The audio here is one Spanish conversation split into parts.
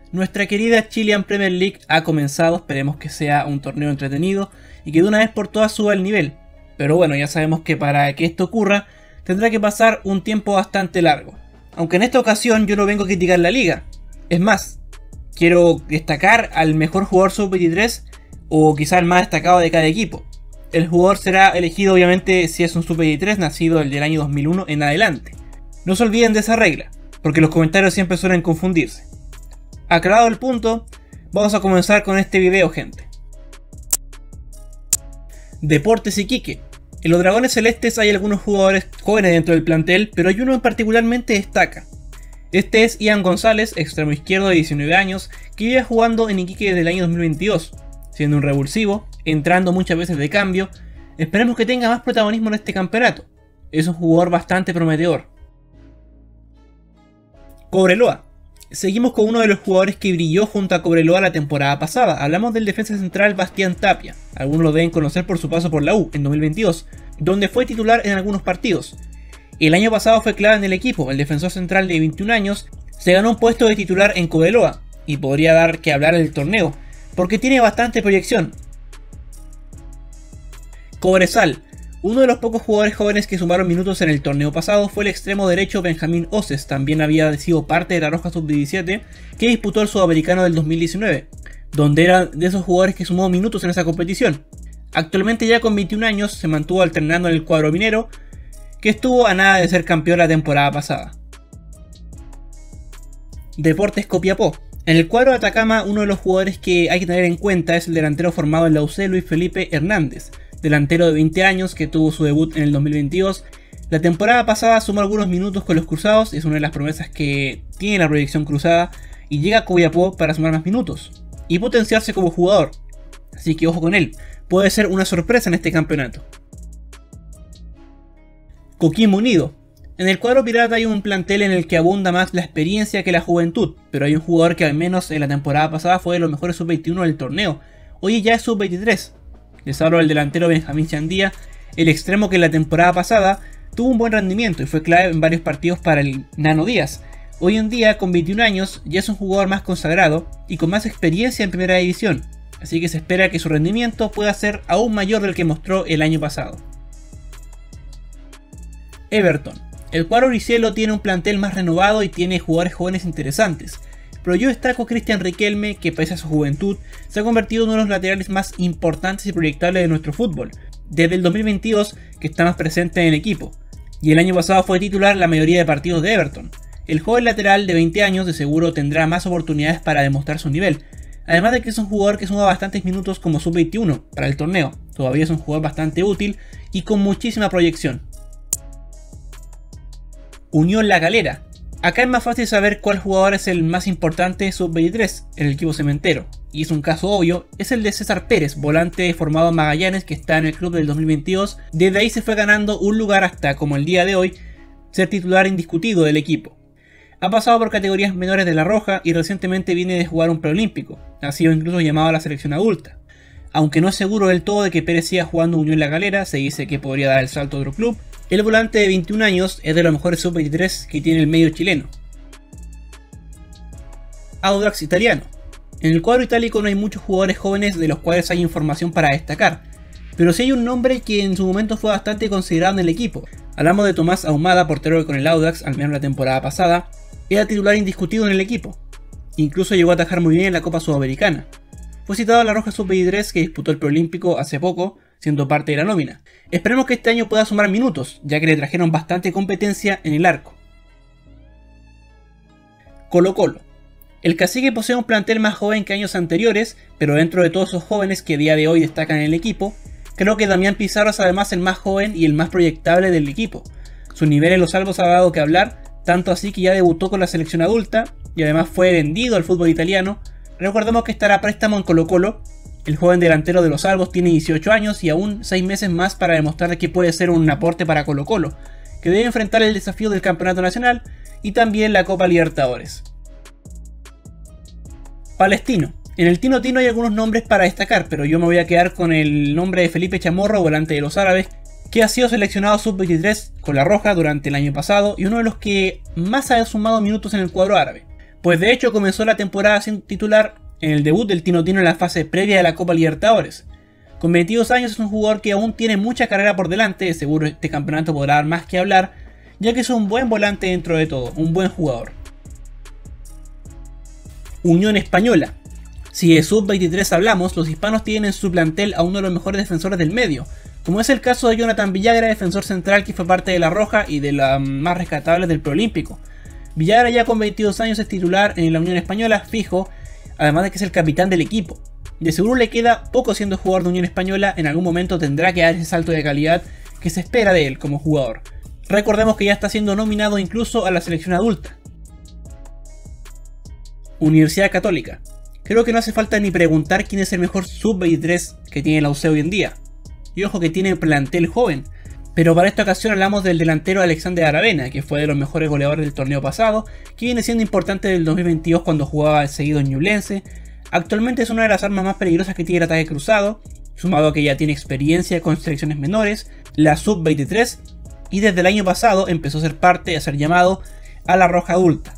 Nuestra querida Chilean Premier League ha comenzado, esperemos que sea un torneo entretenido y que de una vez por todas suba el nivel. Pero bueno, ya sabemos que para que esto ocurra tendrá que pasar un tiempo bastante largo. Aunque en esta ocasión yo no vengo a criticar la liga. Es más, quiero destacar al mejor jugador sub-23 o quizá el más destacado de cada equipo. El jugador será elegido obviamente si es un sub-23 nacido el del año 2001 en adelante. No se olviden de esa regla, porque los comentarios siempre suelen confundirse. Aclarado el punto, vamos a comenzar con este video, gente. Deportes Iquique. En los Dragones Celestes hay algunos jugadores jóvenes dentro del plantel, pero hay uno en particularmente destaca. Este es Ian González, extremo izquierdo de 19 años, que vive jugando en Iquique desde el año 2022, siendo un revulsivo, entrando muchas veces de cambio. Esperemos que tenga más protagonismo en este campeonato. Es un jugador bastante prometedor. Cobreloa. Seguimos con uno de los jugadores que brilló junto a Cobreloa la temporada pasada. Hablamos del defensa central Bastián Tapia. Algunos lo deben conocer por su paso por la U en 2022, donde fue titular en algunos partidos. El año pasado fue clave en el equipo. El defensor central de 21 años se ganó un puesto de titular en Cobreloa y podría dar que hablar del torneo, porque tiene bastante proyección. Cobresal. Uno de los pocos jugadores jóvenes que sumaron minutos en el torneo pasado fue el extremo derecho Benjamín Oces, también había sido parte de la Roja Sub-17 que disputó el Sudamericano del 2019, donde era de esos jugadores que sumó minutos en esa competición. Actualmente ya con 21 años se mantuvo alternando en el cuadro minero, que estuvo a nada de ser campeón la temporada pasada. Deportes Copiapó. En el cuadro de Atacama uno de los jugadores que hay que tener en cuenta es el delantero formado en la UC Luis Felipe Hernández, delantero de 20 años que tuvo su debut en el 2022. La temporada pasada sumó algunos minutos con los cruzados, es una de las promesas que tiene la proyección cruzada y llega a Copiapó para sumar más minutos y potenciarse como jugador, así que ojo con él, puede ser una sorpresa en este campeonato. Coquimbo Unido. En el cuadro pirata hay un plantel en el que abunda más la experiencia que la juventud, pero hay un jugador que al menos en la temporada pasada fue de los mejores sub-21 del torneo, hoy ya es sub-23. Les hablo del delantero Benjamín Chandía, el extremo que en la temporada pasada tuvo un buen rendimiento y fue clave en varios partidos para el Nano Díaz. Hoy en día, con 21 años, ya es un jugador más consagrado y con más experiencia en primera división, así que se espera que su rendimiento pueda ser aún mayor del que mostró el año pasado. Everton. El cuadro Oricielo tiene un plantel más renovado y tiene jugadores jóvenes interesantes, pero yo destaco a Cristian Riquelme, que pese a su juventud, se ha convertido en uno de los laterales más importantes y proyectables de nuestro fútbol, desde el 2022 que está más presente en el equipo, y el año pasado fue titular la mayoría de partidos de Everton. El joven lateral de 20 años de seguro tendrá más oportunidades para demostrar su nivel, además de que es un jugador que suma bastantes minutos como sub-21 para el torneo, todavía es un jugador bastante útil y con muchísima proyección. Unión La Calera. Acá es más fácil saber cuál jugador es el más importante sub-23 en el equipo cementero, y es un caso obvio, es el de César Pérez, volante formado en Magallanes que está en el club del 2022, desde ahí se fue ganando un lugar hasta, como el día de hoy, ser titular indiscutido del equipo. Ha pasado por categorías menores de la Roja y recientemente viene de jugar un preolímpico, ha sido incluso llamado a la selección adulta. Aunque no es seguro del todo de que Pérez siga jugando Unión La Calera, se dice que podría dar el salto a otro club. El volante de 21 años es de los mejores sub-23 que tiene el medio chileno. Audax Italiano. En el cuadro itálico no hay muchos jugadores jóvenes de los cuales hay información para destacar, pero sí hay un nombre que en su momento fue bastante considerado en el equipo. Hablamos de Tomás Ahumada, portero que con el Audax, al menos la temporada pasada, era titular indiscutido en el equipo. Incluso llegó a atajar muy bien en la Copa Sudamericana. Fue citado a la Roja Sub-23 que disputó el preolímpico hace poco, siendo parte de la nómina. Esperemos que este año pueda sumar minutos, ya que le trajeron bastante competencia en el arco. Colo-Colo. El Cacique posee un plantel más joven que años anteriores, pero dentro de todos esos jóvenes que a día de hoy destacan en el equipo, creo que Damián Pizarro es además el más joven y el más proyectable del equipo. Su nivel en los salvos ha dado que hablar, tanto así que ya debutó con la selección adulta y además fue vendido al fútbol italiano. Recordemos que estará a préstamo en Colo-Colo. El joven delantero de los Albos tiene 18 años y aún 6 meses más para demostrar que puede ser un aporte para Colo-Colo, que debe enfrentar el desafío del Campeonato Nacional y también la Copa Libertadores. Palestino. En el Tino Tino hay algunos nombres para destacar, pero yo me voy a quedar con el nombre de Felipe Chamorro, volante de los Árabes, que ha sido seleccionado sub-23 con la Roja durante el año pasado y uno de los que más ha sumado minutos en el cuadro árabe. Pues de hecho comenzó la temporada sin titular en el debut del Tino Tino en la fase previa de la Copa Libertadores. Con 22 años es un jugador que aún tiene mucha carrera por delante, seguro este campeonato podrá dar más que hablar, ya que es un buen volante dentro de todo, un buen jugador. Unión Española. Si de Sub-23 hablamos, los hispanos tienen en su plantel a uno de los mejores defensores del medio, como es el caso de Jonathan Villagra, defensor central que fue parte de la Roja y de las más rescatables del Preolímpico. Villagra ya con 22 años es titular en la Unión Española, fijo, además de que es el capitán del equipo. De seguro le queda poco siendo jugador de Unión Española, en algún momento tendrá que dar ese salto de calidad que se espera de él como jugador. Recordemos que ya está siendo nominado incluso a la selección adulta. Universidad Católica. Creo que no hace falta ni preguntar quién es el mejor sub-23 que tiene la UC hoy en día. Y ojo que tiene plantel joven. Pero para esta ocasión hablamos del delantero Alexander Aravena, que fue de los mejores goleadores del torneo pasado, que viene siendo importante del 2022 cuando jugaba seguido en Ñublense. Actualmente es una de las armas más peligrosas que tiene el ataque cruzado, sumado a que ya tiene experiencia con selecciones menores, la sub-23, y desde el año pasado empezó a ser parte, a ser llamado a la Roja adulta.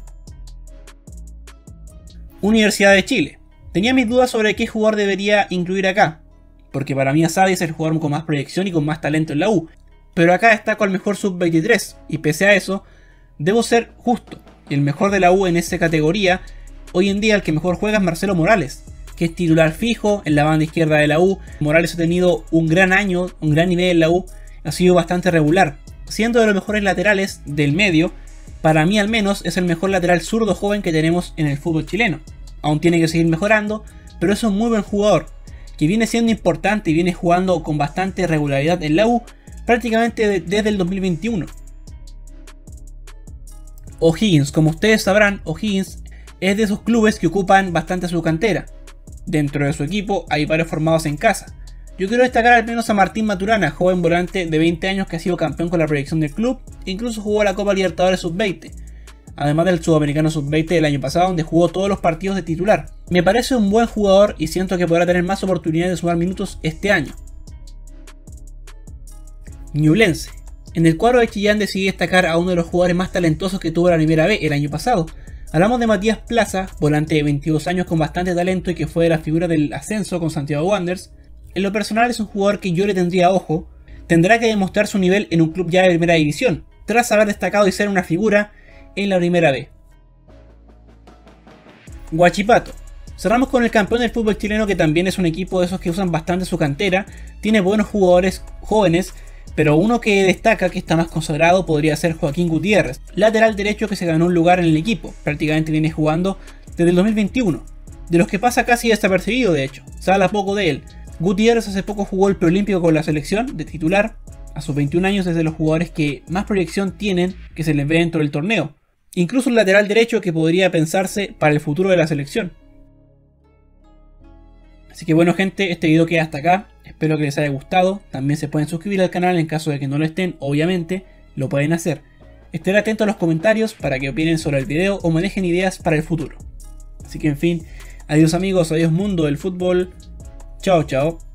Universidad de Chile. Tenía mis dudas sobre qué jugador debería incluir acá, porque para mí Asadi es el jugador con más proyección y con más talento en la U, pero acá destaco al mejor sub-23, y pese a eso, debo ser justo, y el mejor de la U en esa categoría, hoy en día el que mejor juega es Marcelo Morales, que es titular fijo en la banda izquierda de la U. Morales ha tenido un gran año, un gran nivel en la U, ha sido bastante regular, siendo de los mejores laterales del medio. Para mí al menos es el mejor lateral zurdo joven que tenemos en el fútbol chileno. Aún tiene que seguir mejorando, pero es un muy buen jugador, que viene siendo importante y viene jugando con bastante regularidad en la U, prácticamente desde el 2021. O'Higgins, como ustedes sabrán, O'Higgins es de esos clubes que ocupan bastante su cantera. Dentro de su equipo hay varios formados en casa. Yo quiero destacar al menos a Martín Maturana, joven volante de 20 años que ha sido campeón con la proyección del club, e incluso jugó la Copa Libertadores Sub-20, además del Sudamericano Sub-20 del año pasado, donde jugó todos los partidos de titular. Me parece un buen jugador y siento que podrá tener más oportunidades de sumar minutos este año. Ñublense. En el cuadro de Chillán decidí destacar a uno de los jugadores más talentosos que tuvo la Primera B el año pasado. Hablamos de Matías Plaza, volante de 22 años con bastante talento y que fue de la figura del ascenso con Santiago Wanderers. En lo personal es un jugador que yo le tendría ojo. Tendrá que demostrar su nivel en un club ya de primera división, tras haber destacado y ser una figura en la Primera B. Huachipato. Cerramos con el campeón del fútbol chileno, que también es un equipo de esos que usan bastante su cantera. Tiene buenos jugadores jóvenes, pero uno que destaca, que está más consagrado, podría ser Joaquín Gutiérrez, lateral derecho que se ganó un lugar en el equipo. Prácticamente viene jugando desde el 2021, de los que pasa casi desapercibido de hecho, se habla poco de él. Gutiérrez hace poco jugó el preolímpico con la selección de titular, a sus 21 años es de los jugadores que más proyección tienen que se les ve dentro del torneo. Incluso un lateral derecho que podría pensarse para el futuro de la selección. Así que bueno gente, este video queda hasta acá, espero que les haya gustado. También se pueden suscribir al canal en caso de que no lo estén, obviamente lo pueden hacer. Estaré atento a los comentarios para que opinen sobre el video o me dejen ideas para el futuro. Así que en fin, adiós amigos, adiós mundo del fútbol, chao chao.